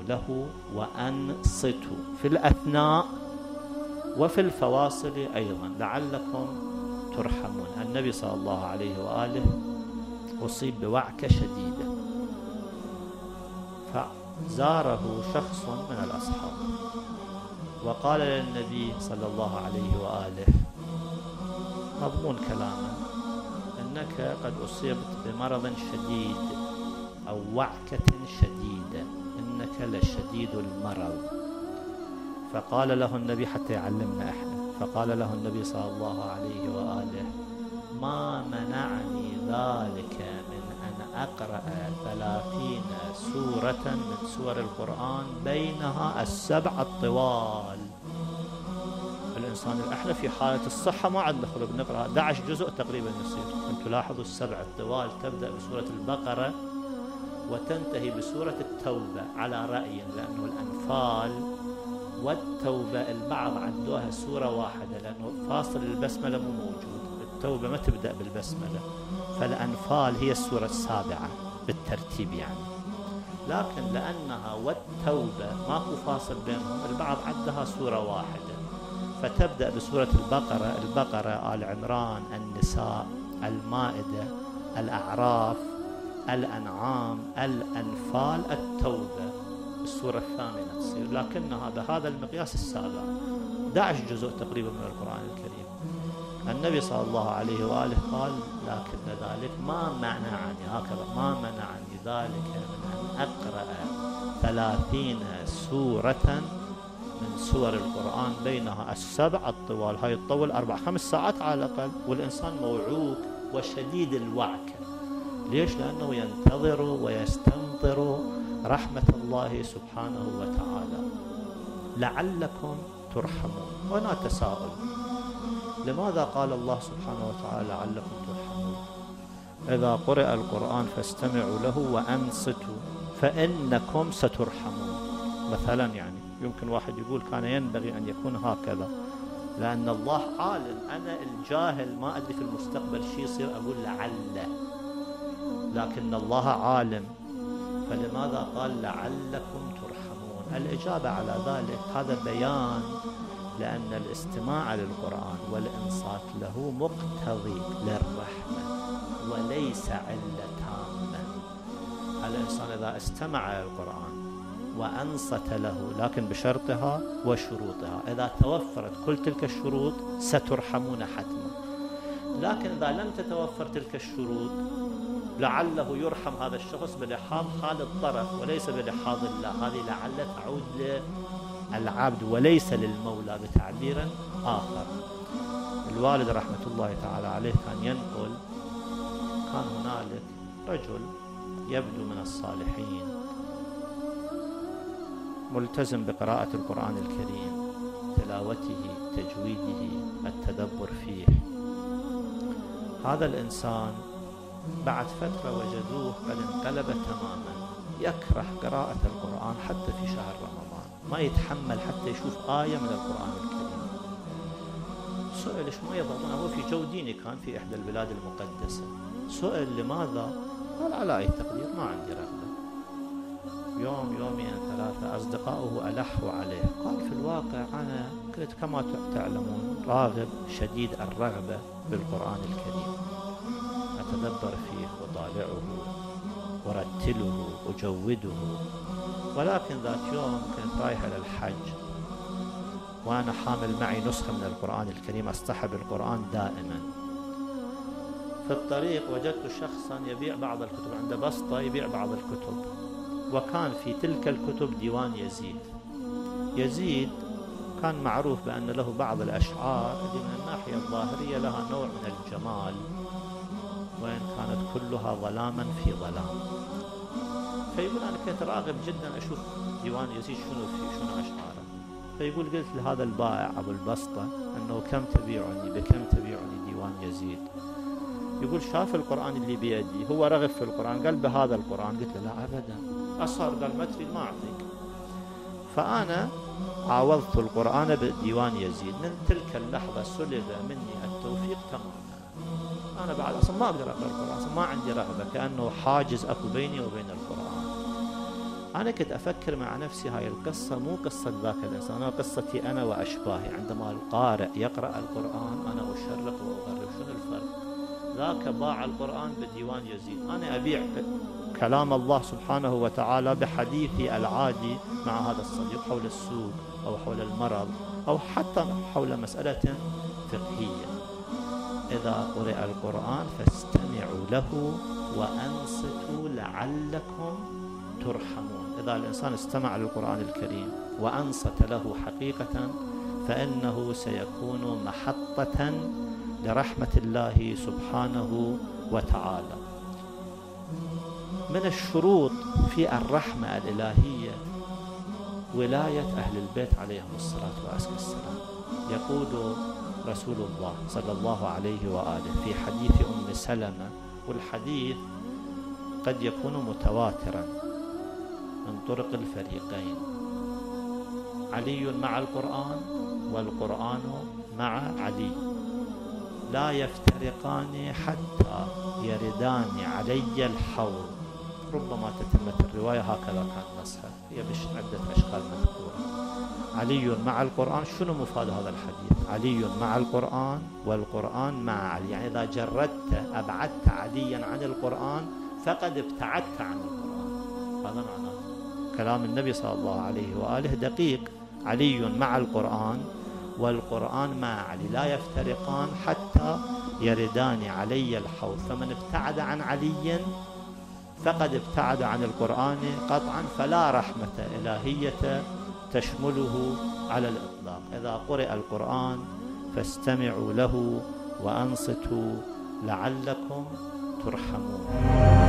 له وأنصتوا في الأثناء وفي الفواصل أيضا لعلكم ترحمون. النبي صلى الله عليه وآله أصيب بوعكة شديدة، فزاره شخص من الأصحاب وقال للنبي صلى الله عليه وآله مضمون كلامه: إنك قد أصيبت بمرض شديد أو وعكة شديدة، إنك لشديد المرض. فقال له النبي حتى يعلمنا إحنا، فقال له النبي صلى الله عليه وآله: ما منعني ذلك من أن أقرأ 30 سورة من سور القرآن بينها السبع الطوال. الإنسان احنا في حالة الصحة ما عندنا خلق نقرأ 11 جزء تقريبا يصير. أنتم لاحظوا السبع الطوال تبدأ بسورة البقرة وتنتهي بسورة التوبة على رأي، لأنه الأنفال والتوبة البعض عدوها سورة واحدة لأنه فاصل البسملة مو موجود، التوبة ما تبدأ بالبسملة، فالأنفال هي السورة السابعة بالترتيب يعني، لكن لأنها والتوبة ماكو فاصل بينهم البعض عدها سورة واحدة، فتبدأ بسورة البقرة، آل عمران، النساء، المائدة، الأعراف، الأنعام، الأنفال، التوبة، السورة الثامنة تصير، لكنها بهذا المقياس السابع 11 جزء تقريبا من القرآن الكريم. النبي صلى الله عليه وآله قال: لكن ذلك ما منعني، هكذا ما منعني ذلك من أن أقرأ 30 سورة من سور القرآن بينها السبع الطوال. هاي تطول 4-5 ساعات على الأقل، والإنسان موعوك وشديد الوعكة. ليش؟ لأنه ينتظر ويستنظر رحمة الله سبحانه وتعالى. لعلكم ترحمون. هنا تساؤل: لماذا قال الله سبحانه وتعالى لعلكم ترحمون؟ إذا قرئ القرآن فاستمعوا له وأنصتوا فإنكم سترحمون. مثلا يعني يمكن واحد يقول كان ينبغي أن يكون هكذا، لأن الله عالم. أنا الجاهل ما أدري في المستقبل شيء يصير أقول لعل، لكن الله عالم، فلماذا قال لعلكم ترحمون؟ الإجابة على ذلك هذا بيان لأن الاستماع للقرآن والإنصات له مقتضي للرحمة وليس علة تامة. الإنسان إذا استمع للقرآن وأنصت له، لكن بشرطها وشروطها، إذا توفرت كل تلك الشروط سترحمون حتما. لكن إذا لم تتوفر تلك الشروط لعله يرحم هذا الشخص بلحاظ حال الطرف وليس بلحاظ الله. هذه لعل تعود للعبد وليس للمولى بتعبير آخر. الوالد رحمة الله تعالى عليه كان ينقل: كان هنالك رجل يبدو من الصالحين ملتزم بقراءة القرآن الكريم، تلاوته، تجويده، التدبر فيه. هذا الإنسان بعد فترة وجدوه قد انقلب تماما، يكره قراءة القرآن حتى في شهر رمضان، ما يتحمل حتى يشوف آية من القرآن الكريم. سئل ايش ما يضمن، هو في جو ديني كان في إحدى البلاد المقدسة، سئل لماذا؟ قال على أي تقدير ما عندي رغبة. يوم يومين 3 أصدقائه ألحوا عليه، قال في الواقع أنا كنت كما تعلمون راغب شديد الرغبة بالقرآن الكريم، أتدبر فيه وطالعه ورتله وجوده، ولكن ذات يوم كنت رايح إلى الحج وأنا حامل معي نسخة من القرآن الكريم، أصطحب القرآن دائما. في الطريق وجدت شخصا يبيع بعض الكتب، عنده بسطة يبيع بعض الكتب، وكان في تلك الكتب ديوان يزيد. يزيد كان معروف بأن له بعض الأشعار اللي من الناحية الظاهرية لها نوع من الجمال، وإن كانت كلها ظلاما في ظلام. فيقول أنا كنت راغب جدا أشوف ديوان يزيد شنو أشعاره. فيقول قلت لهذا البائع أبو البسطة أنه كم تبيعني، بكم تبيعني ديوان يزيد؟ يقول شاف القرآن اللي بيدي، هو رغب في القرآن، قال بهذا القرآن. قلت له لا أبدا، أصهر، قال ما تريد ما أعطيك. فأنا عوضت القرآن بديوان يزيد. من تلك اللحظة سلب مني التوفيق تماما. أنا بعد أصلا ما أقدر أقرأ القرآن، أصلا ما عندي رغبة، كأنه حاجز أكو بيني وبين القرآن. أنا كنت أفكر مع نفسي هاي القصة مو قصة ذاك الإنسان، أنا قصتي أنا وأشباهي. عندما القارئ يقرأ القرآن أنا أشرق وأغرب. شنو الفرق؟ ذاك باع القرآن بديوان يزيد، أنا أبيع كلام الله سبحانه وتعالى بحديثي العادي مع هذا الصديق حول السوق أو حول المرض أو حتى حول مسألة فقهية. إذا قرئ القرآن فاستمعوا له وأنصتوا لعلكم ترحمون. إذا الإنسان استمع للقرآن الكريم وأنصت له حقيقة فإنه سيكون محطة لرحمة الله سبحانه وتعالى. من الشروط في الرحمة الإلهية ولاية أهل البيت عليهم الصلاة والسلام. يقول رسول الله صلى الله عليه وآله في حديث أم سلمة، والحديث قد يكون متواترا من طرق الفريقين: علي مع القرآن والقرآن مع علي، لا يفترقان حتى يردان علي الحوض. ربما تتمت الرواية هكذا كان نصها، هي بعدة أشكال مذكورة. علي مع القرآن، شنو مفاد هذا الحديث؟ علي مع القرآن والقرآن مع علي، يعني إذا جردت أبعدت عليا عن القرآن فقد ابتعدت عن القرآن. هذا معناه كلام النبي صلى الله عليه وآله دقيق. علي مع القرآن والقرآن مع علي، لا يفترقان حتى يردان علي الحوض. فمن ابتعد عن علي فقد ابتعد عن القرآن قطعا، فلا رحمة إلهية تشمله على الإطلاق. إذا قرئ القرآن فاستمعوا له وأنصتوا لعلكم ترحمون.